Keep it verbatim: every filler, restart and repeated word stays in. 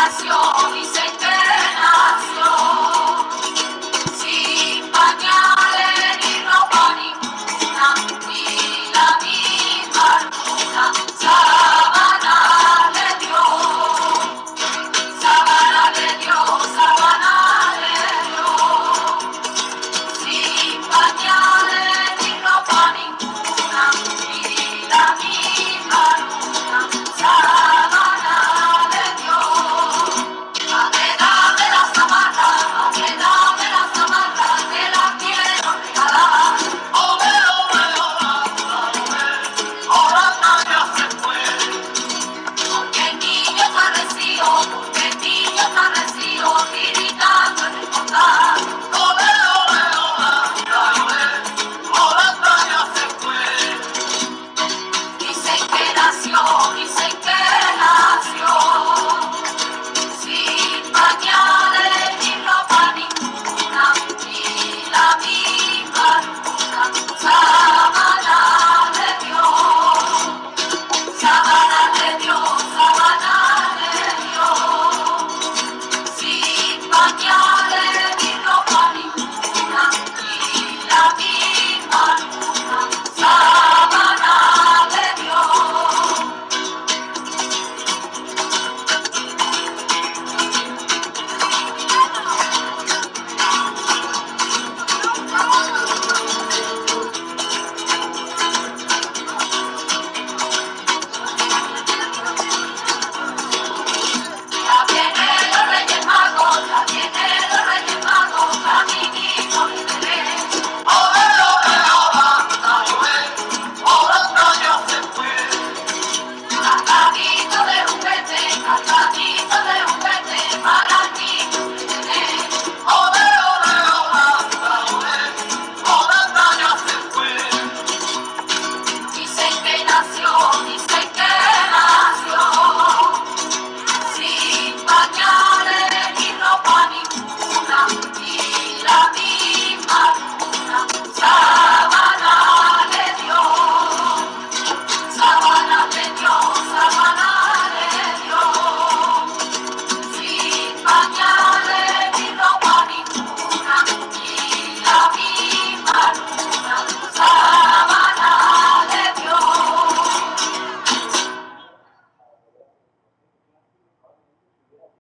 nació, dicen que nació, sin pañales ni ropa ninguna, ni la misma luna, sábana le dio, sábana le dio, sábana le dio, sin pañales ni ropa ninguna, ni la misma luna, sábana le dio. Madre, dame la zamarra, madre, dame la zamarra, te la quiero regalar. Ole, ole, ole, Holanda ya se fue. Porque el niño está recido, porque el niño está recido, gritando en el portal. Ole, ole, ole, Holanda ya se fue. Dicen que nació, dicen que nació, sin pañales ni ropa ninguna, ni la misma luna, sábana le dio, sábana le dio, sábana le dio, sin pañales ni ropa ninguna, ni la misma luna, sábana le dio. Ya vienen los Reyes Magos, ya vienen los Reyes Magos, caminito de Belén. Ole, ole, Holanda, ole, Holanda ya se fue. Cargadito de juguete, cargadito de juguete, para el niño de Belén. Ole, ole, Holanda, ole, Holanda ya se fue. Dicen que nació, dicen que nació, sin pañales.